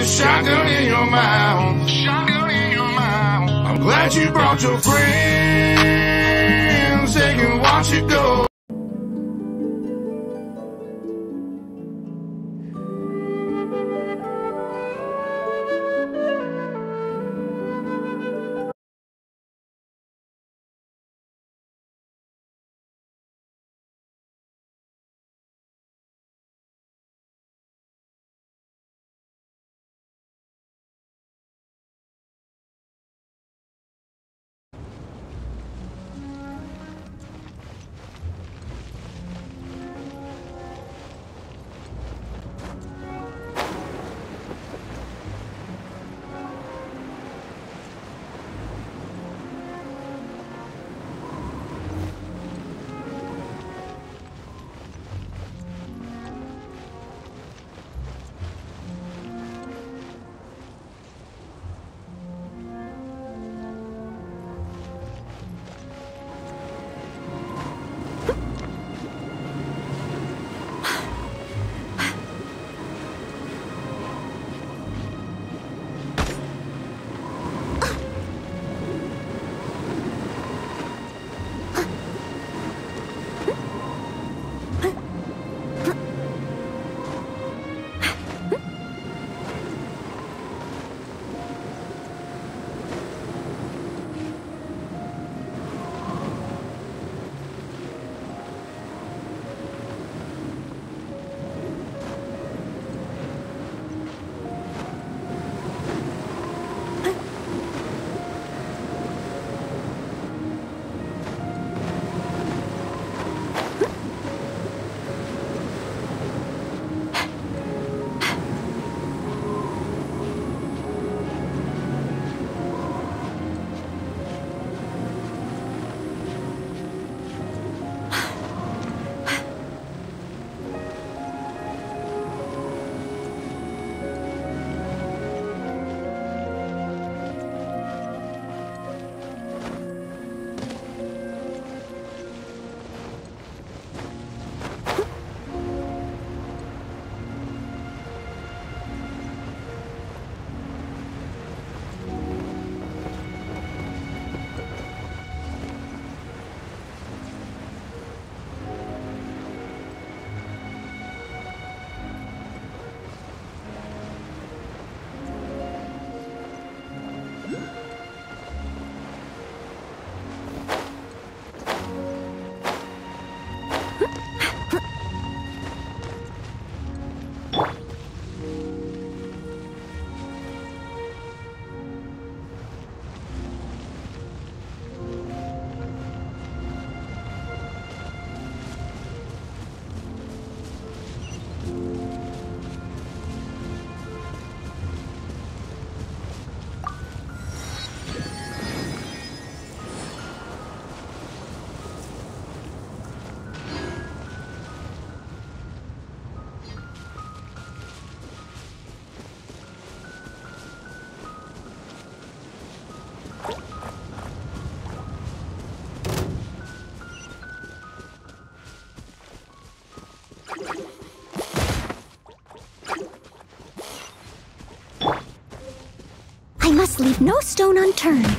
shotgun in your mouth. Shotgun in your mouth. I'm glad you brought your friends. They can watch it go. I must leave no stone unturned.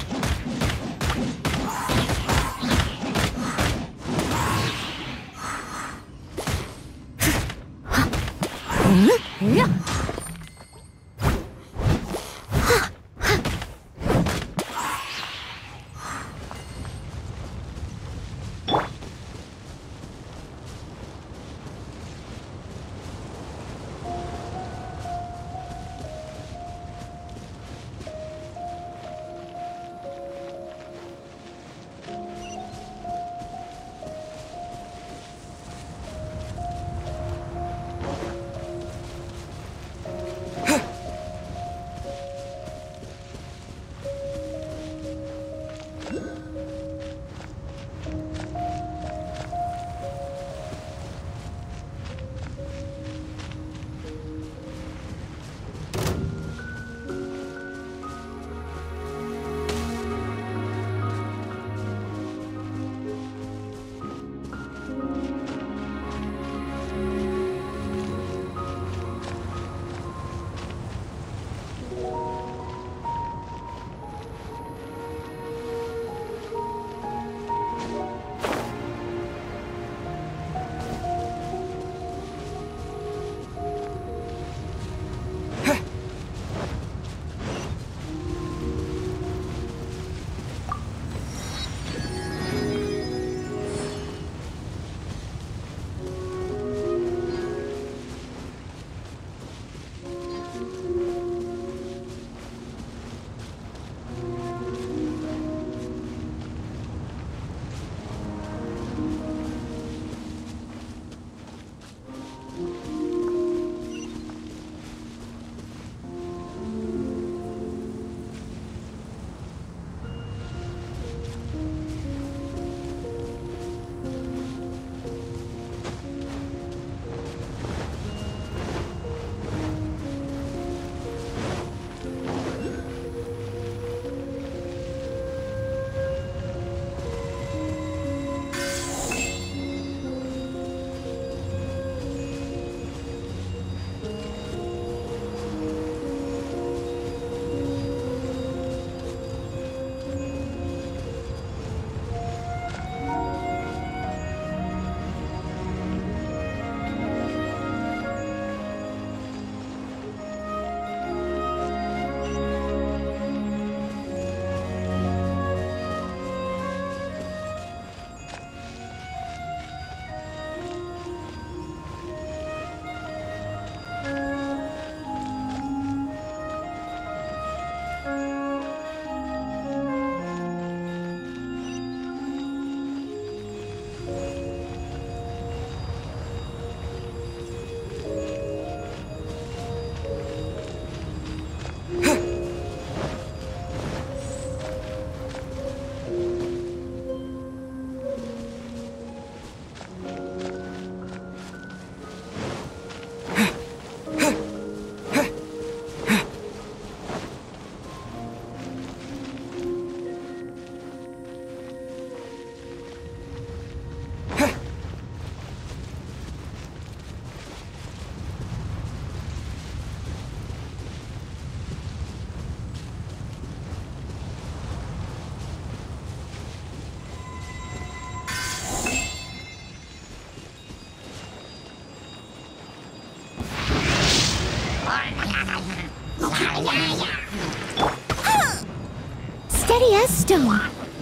Steady as stone.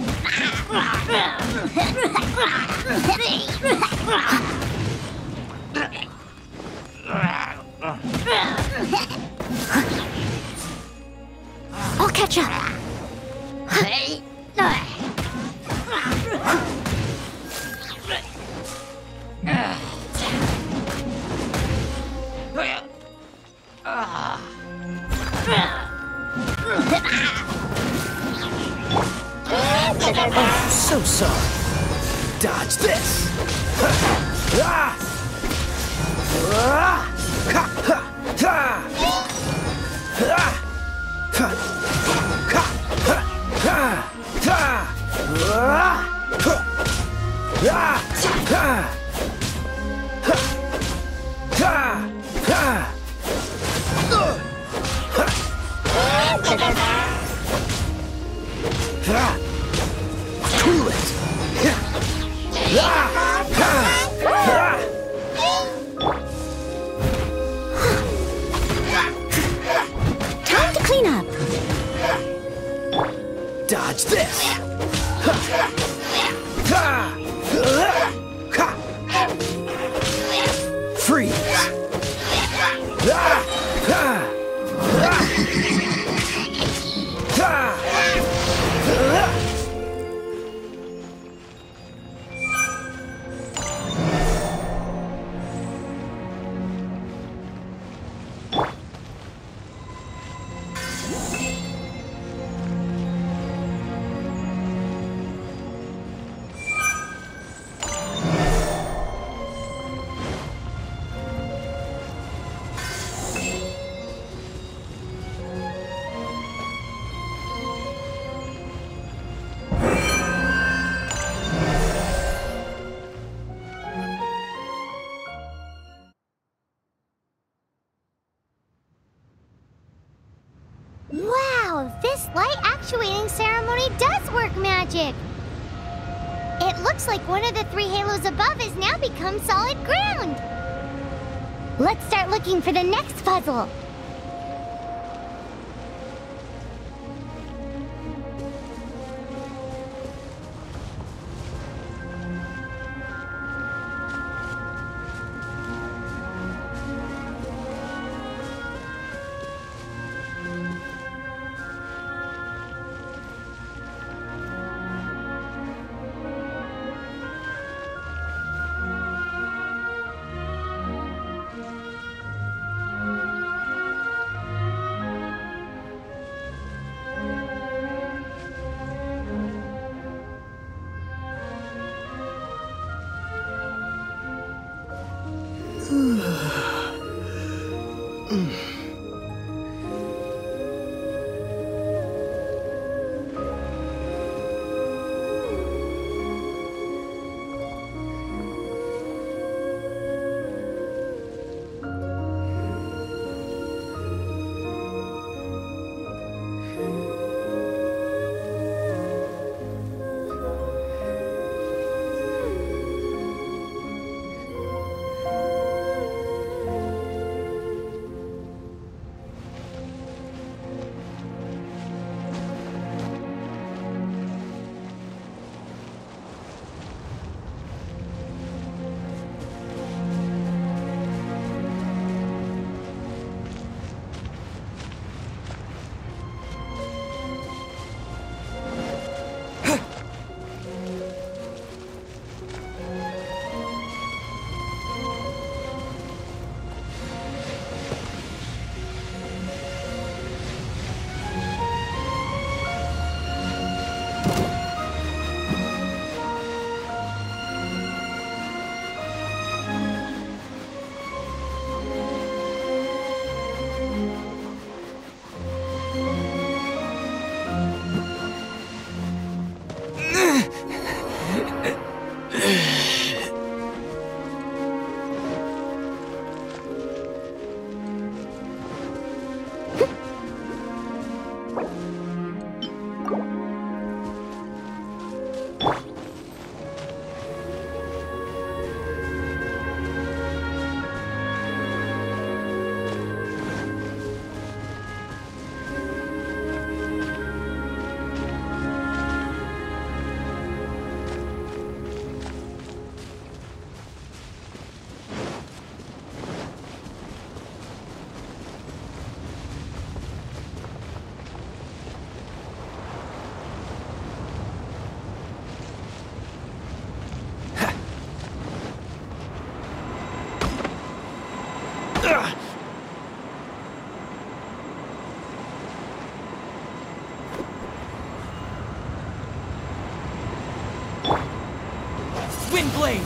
I'll catch up. Oh, so sorry. Dodge this. Cool it. Time to clean up. Dodge this. Freeze. Wow, this light actuating ceremony does work magic! It looks like one of the 3 halos above has now become solid ground! Let's start looking for the next puzzle! blade!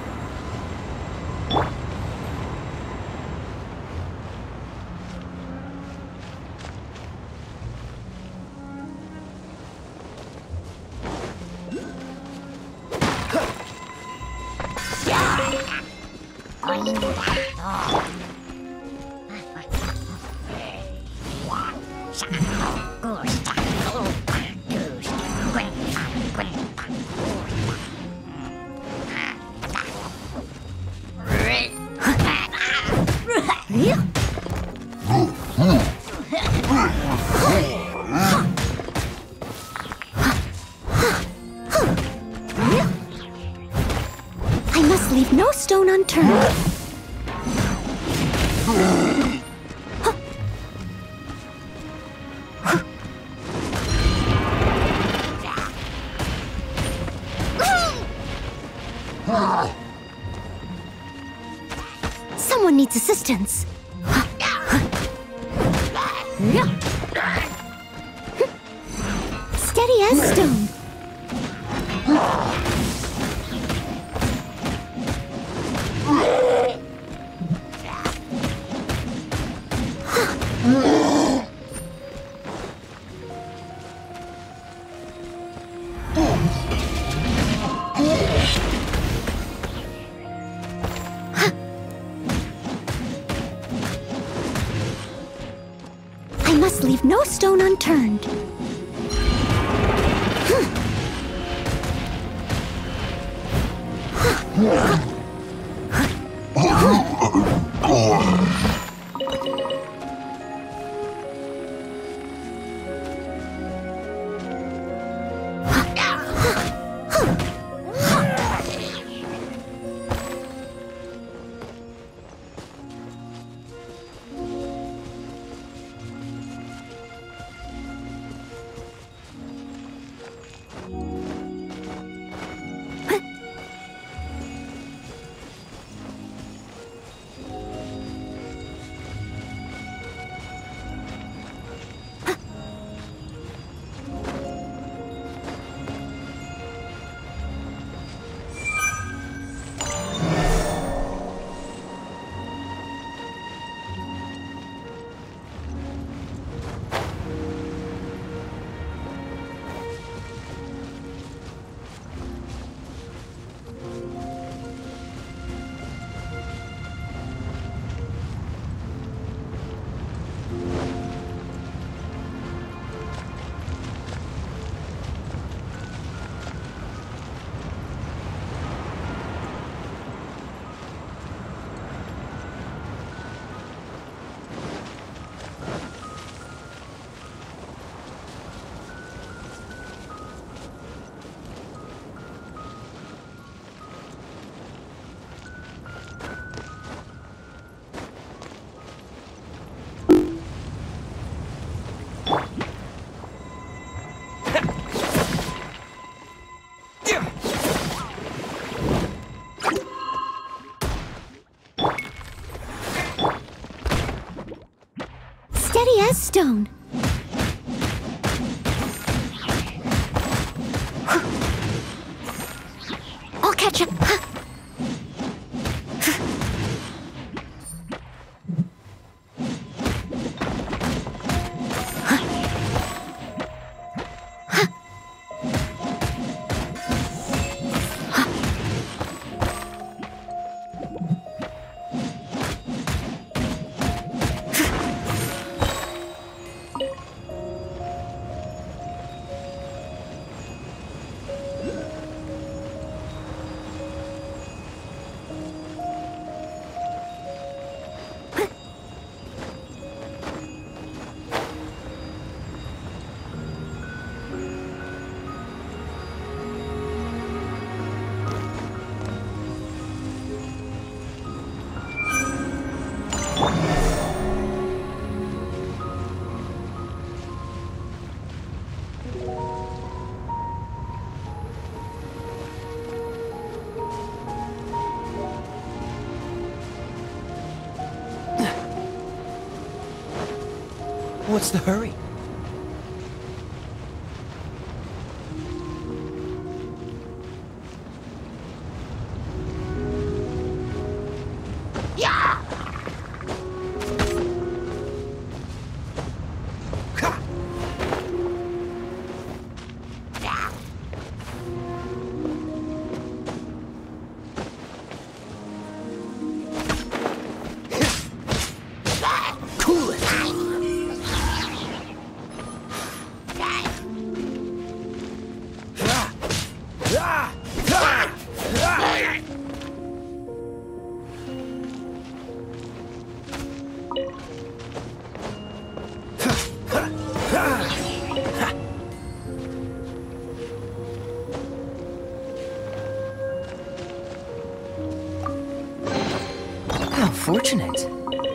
I must leave no stone unturned. Someone needs assistance. Steady as stone. I must leave no stone unturned. Steady as stone. I'll catch up. What's the hurry? unfortunate.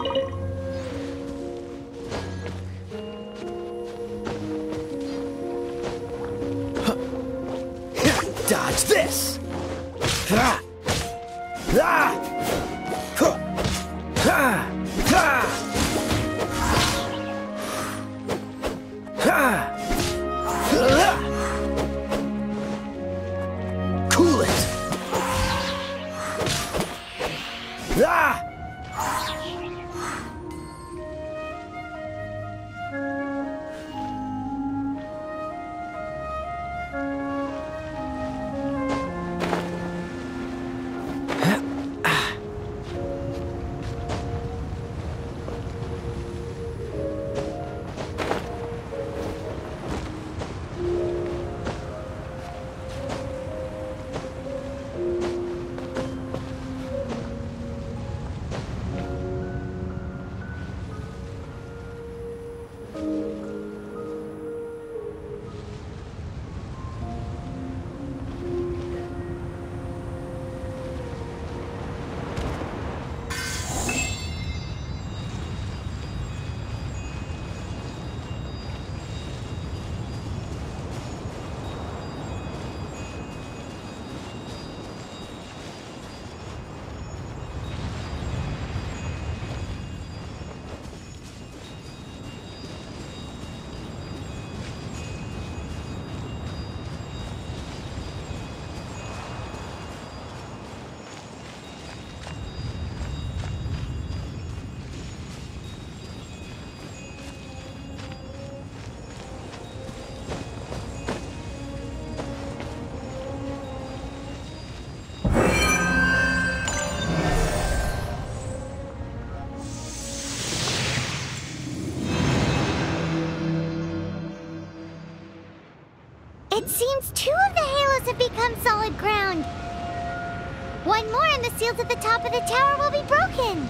Dodge this! Ha! Ah! Huh! Ha! Ha! Ha! Ah! Cool it! Ah! It seems 2 of the halos have become solid ground. One more and the seals at the top of the tower will be broken.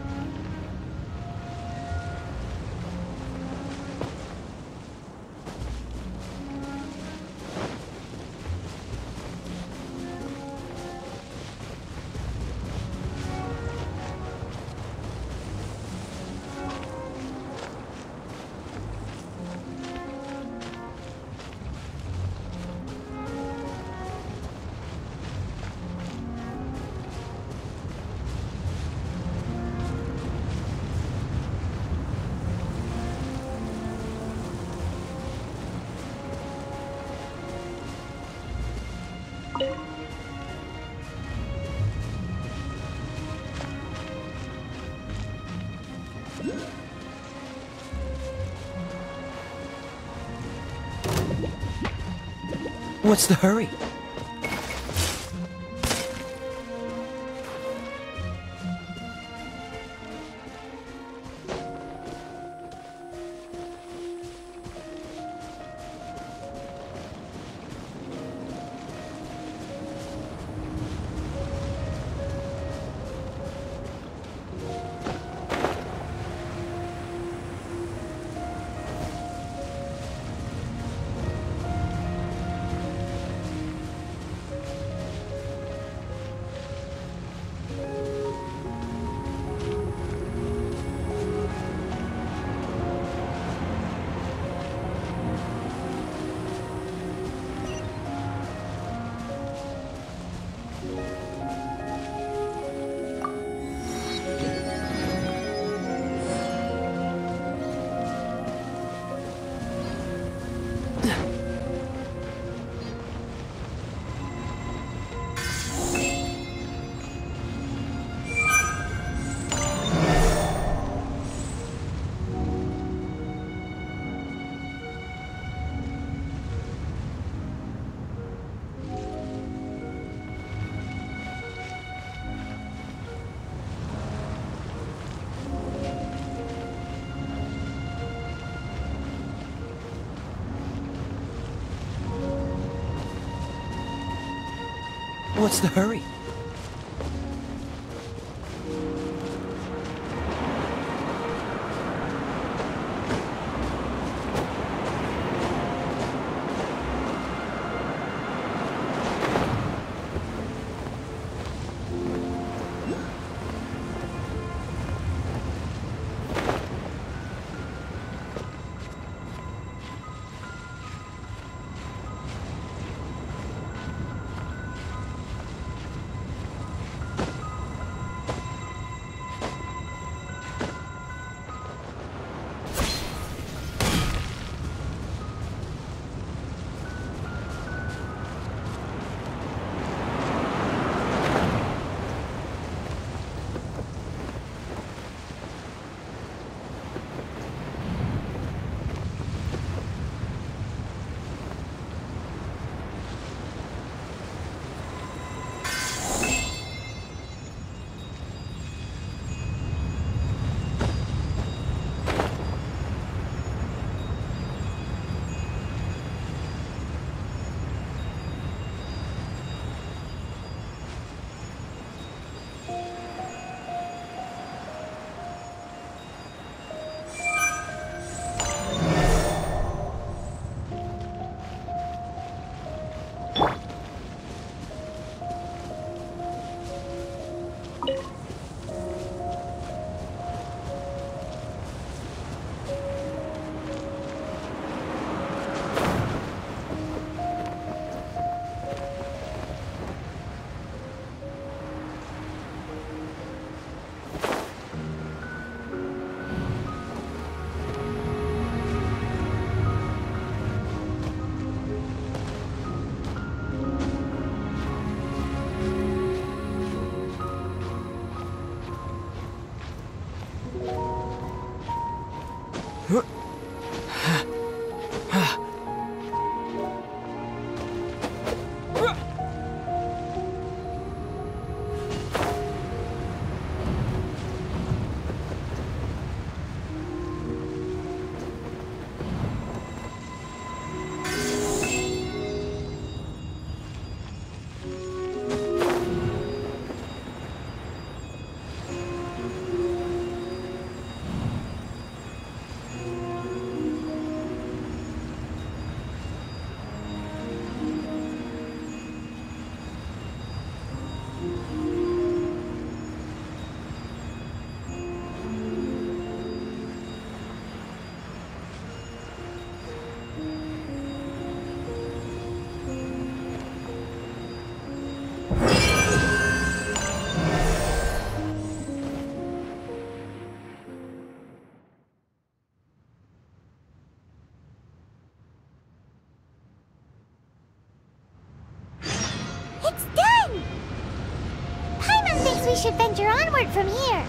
What's the hurry? What's the hurry? It's done! Paimon thinks we should venture onward from here.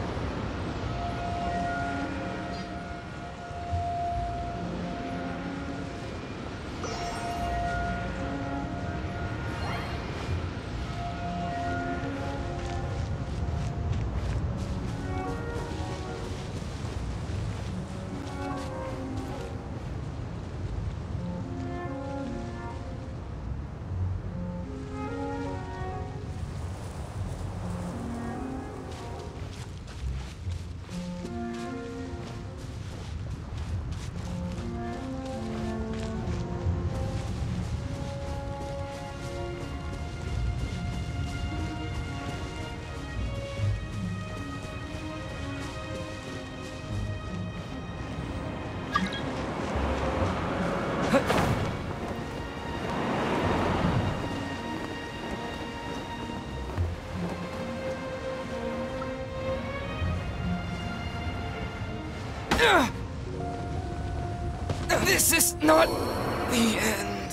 This is not the end.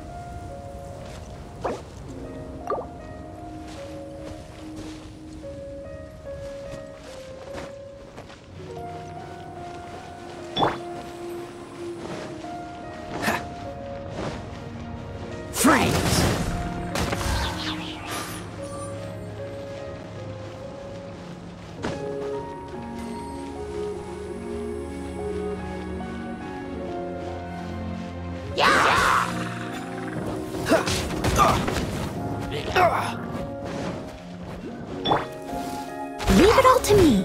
Freeze! Leave it all to me.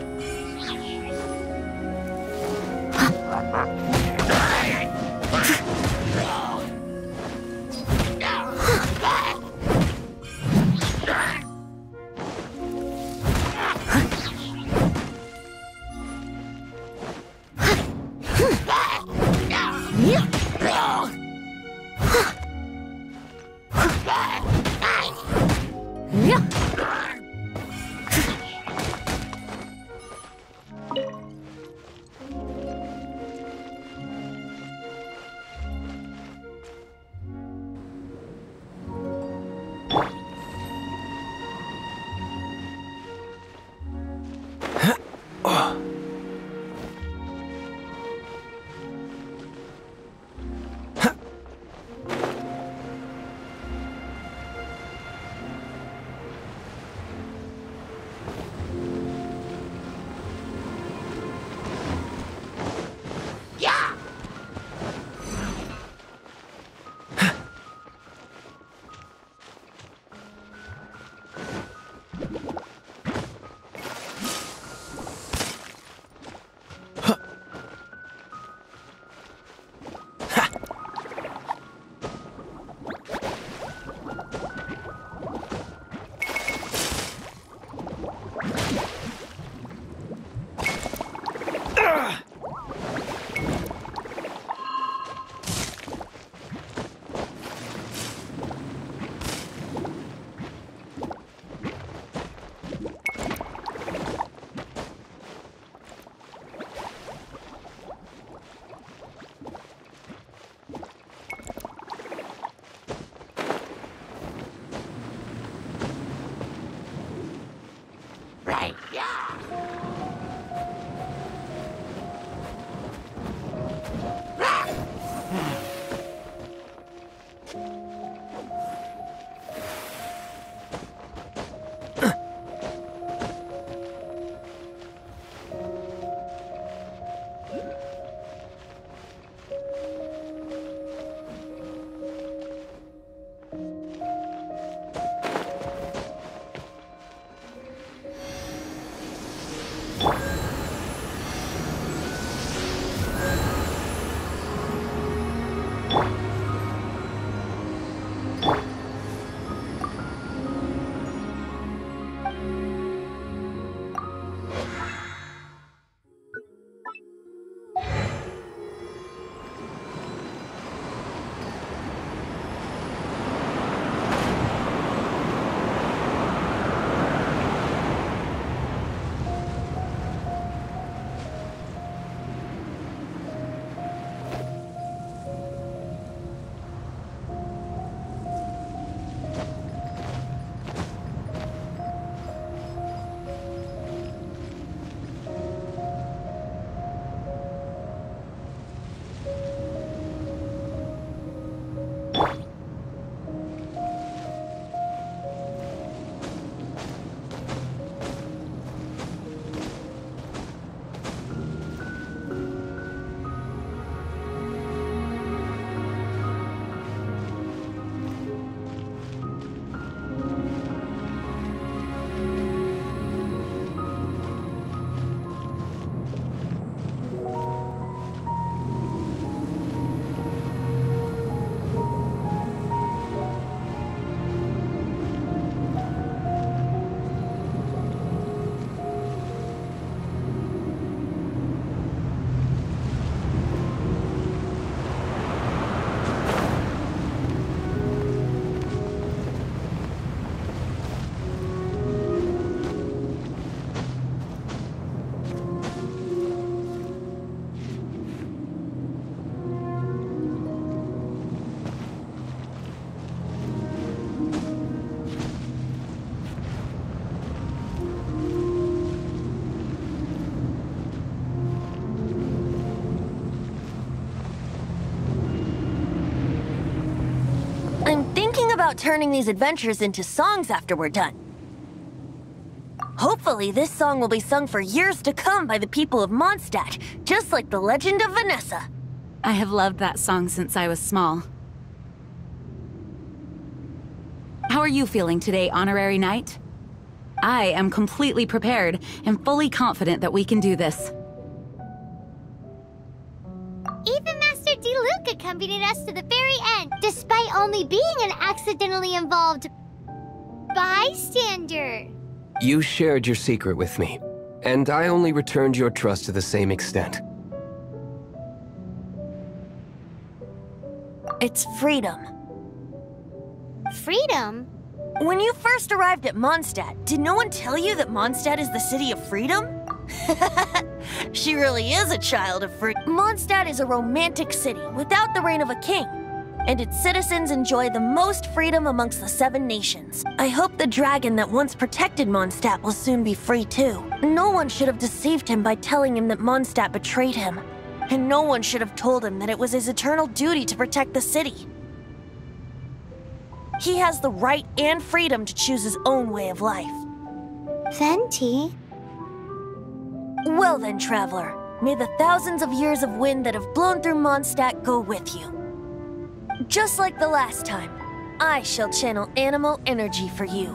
about turning these adventures into songs after we're done? Hopefully, this song will be sung for years to come by the people of Mondstadt, just like the legend of Vanessa. I have loved that song since I was small. How are you feeling today, Honorary Knight? I am completely prepared and fully confident that we can do this. Even Master D-Luke accompanied us to the very end, despite only being an accidentally involved bystander. You shared your secret with me, and I only returned your trust to the same extent. It's freedom. Freedom? When you first arrived at Mondstadt, did no one tell you that Mondstadt is the city of freedom? She really is a child of freedom. Mondstadt is a romantic city without the reign of a king, and its citizens enjoy the most freedom amongst the 7 nations. I hope the dragon that once protected Mondstadt will soon be free too. No one should have deceived him by telling him that Mondstadt betrayed him, and no one should have told him that it was his eternal duty to protect the city. He has the right and freedom to choose his own way of life. Venti? Well then, traveler, may the thousands of years of wind that have blown through Mondstadt go with you. Just like the last time, I shall channel animal energy for you.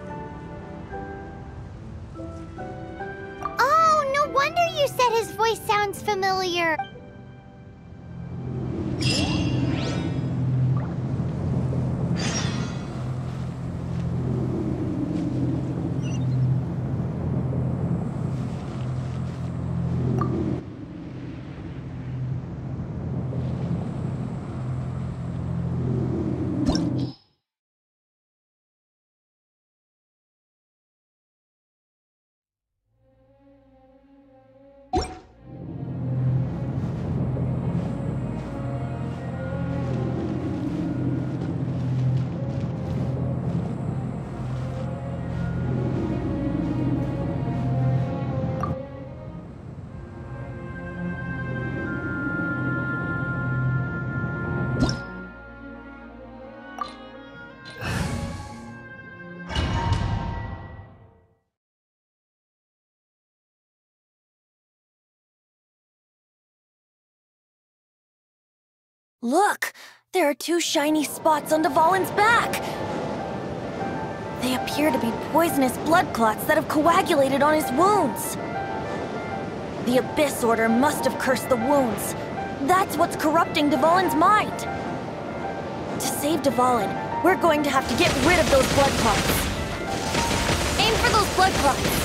Oh, no wonder you said his voice sounds familiar. Look! There are 2 shiny spots on Dvalin's back! They appear to be poisonous blood clots that have coagulated on his wounds. The Abyss Order must have cursed the wounds. That's what's corrupting Dvalin's mind. To save Dvalin, we're going to have to get rid of those blood clots. Aim for those blood clots!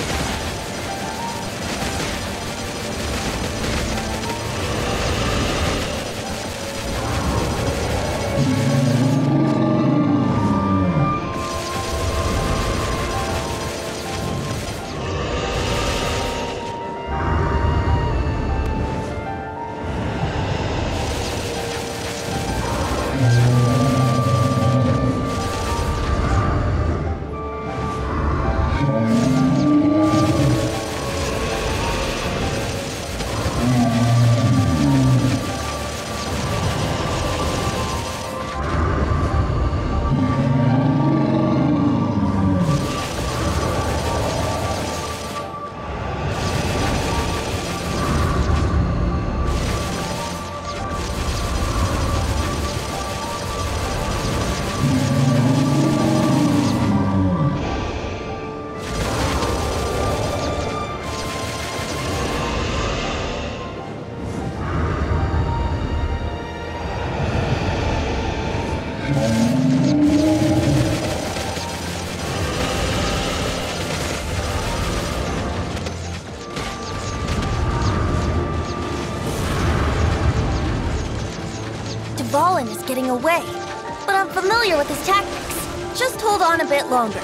Dvalin is getting away, but I'm familiar with his tactics. Just hold on a bit longer.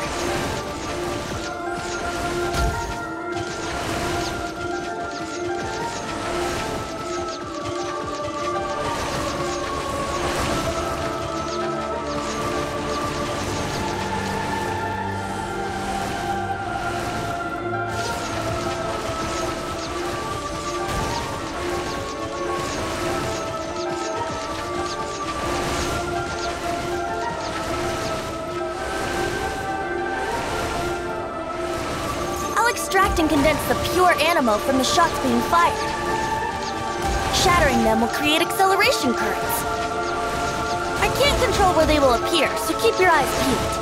extract and condense the pure animo from the shots being fired. Shattering them will create acceleration currents. I can't control where they will appear, so keep your eyes peeled.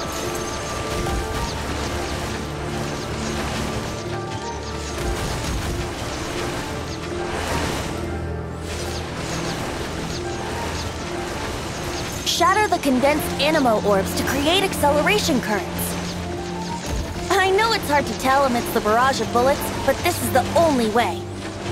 Shatter the condensed animo orbs to create acceleration currents. I know it's hard to tell amidst the barrage of bullets, but this is the only way.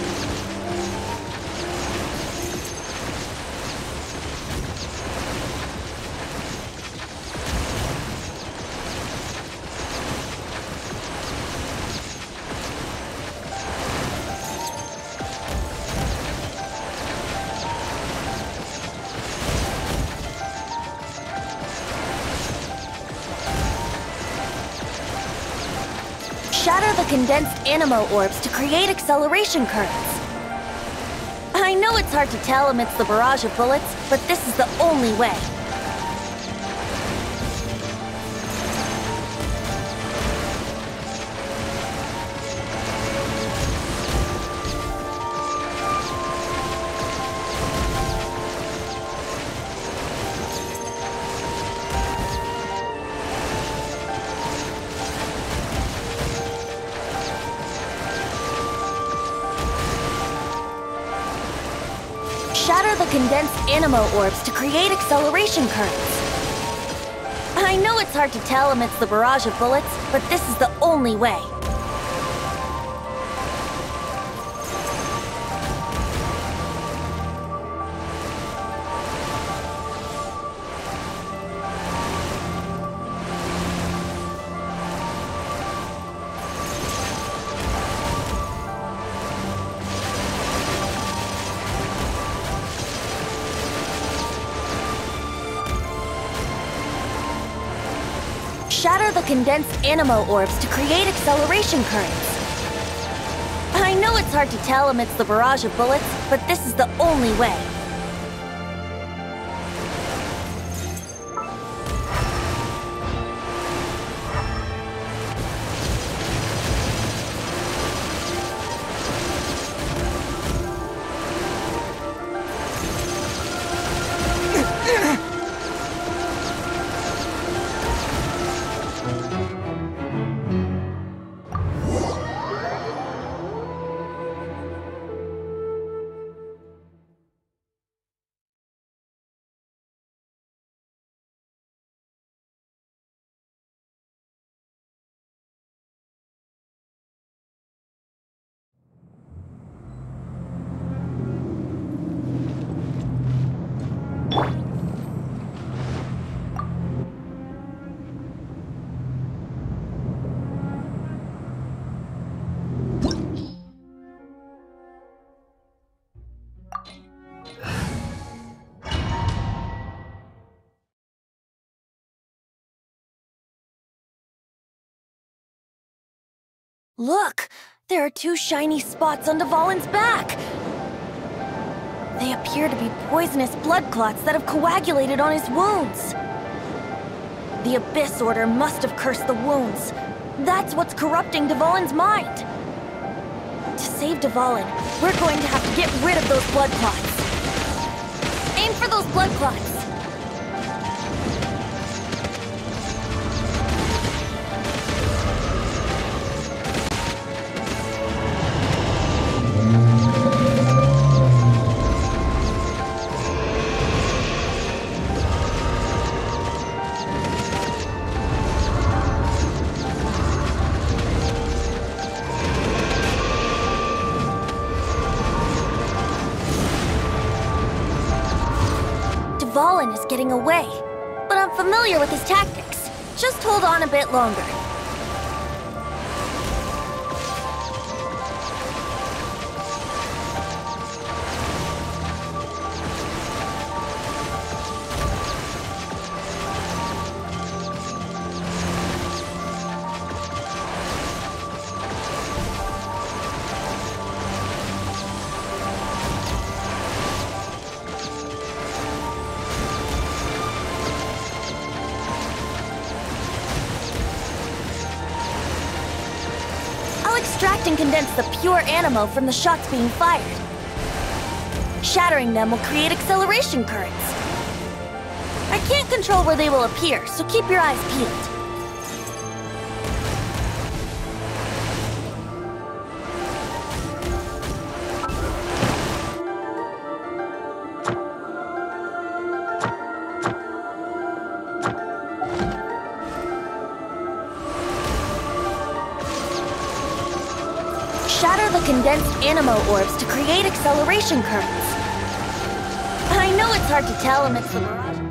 Shatter the condensed animo orbs to create acceleration currents. I know it's hard to tell amidst the barrage of bullets, but this is the only way. Shatter the condensed animo orbs to create acceleration currents. I know it's hard to tell amidst the barrage of bullets, but this is the only way. Shatter the condensed animo orbs to create acceleration currents. I know it's hard to tell amidst the barrage of bullets, but this is the only way. Look! There are two shiny spots on Dvalin's back! They appear to be poisonous blood clots that have coagulated on his wounds. The Abyss Order must have cursed the wounds. That's what's corrupting Dvalin's mind. To save Dvalin, we're going to have to get rid of those blood clots. Aim for those blood clots! Dvalin is getting away, but I'm familiar with his tactics. Just hold on a bit longer. boost and condense the pure animo from the shots being fired. Shattering them will create acceleration currents. I can't control where they will appear, so keep your eyes peeled. Shatter the condensed animo orbs to create acceleration currents. I know it's hard to tell amidst the mirage.